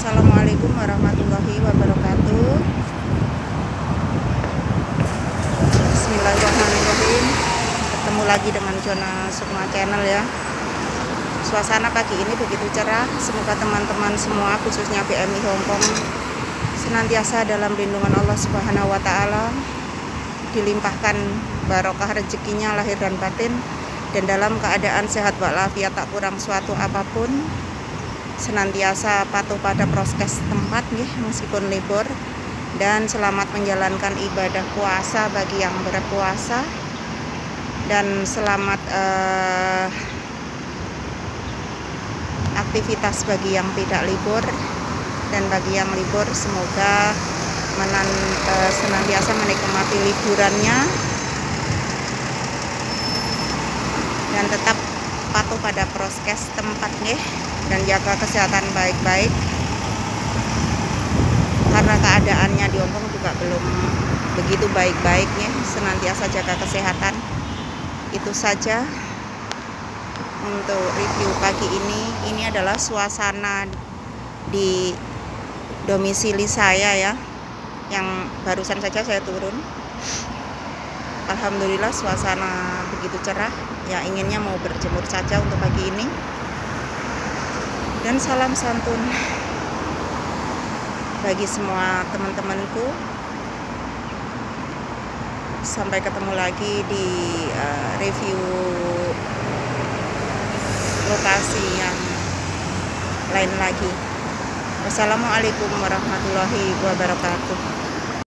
Assalamualaikum warahmatullahi wabarakatuh. Bismillahirrahmanirrahim. Ketemu lagi dengan Jona Sukma Channel ya. Suasana pagi ini begitu cerah. Semoga teman-teman semua, khususnya BMI Hongkong, senantiasa dalam lindungan Allah Subhanahu wa Ta'ala, dilimpahkan barokah rezekinya lahir dan batin, dan dalam keadaan sehat walafiat, tak kurang suatu apapun, senantiasa patuh pada prokes tempat nih, meskipun libur, dan selamat menjalankan ibadah puasa bagi yang berpuasa, dan selamat aktivitas bagi yang tidak libur, dan bagi yang libur semoga senantiasa menikmati liburannya dan tetap patuh pada prokes tempat nih, dan jaga kesehatan baik-baik, karena keadaannya di Hongkong juga belum begitu baik-baiknya. Senantiasa jaga kesehatan. Itu saja untuk review pagi ini. Ini adalah suasana di domisili saya ya, yang barusan saja saya turun. Alhamdulillah suasana begitu cerah ya, inginnya mau berjemur saja untuk pagi ini. Dan salam santun bagi semua teman-temanku. Sampai ketemu lagi di review lokasi yang lain lagi. Wassalamualaikum warahmatullahi wabarakatuh.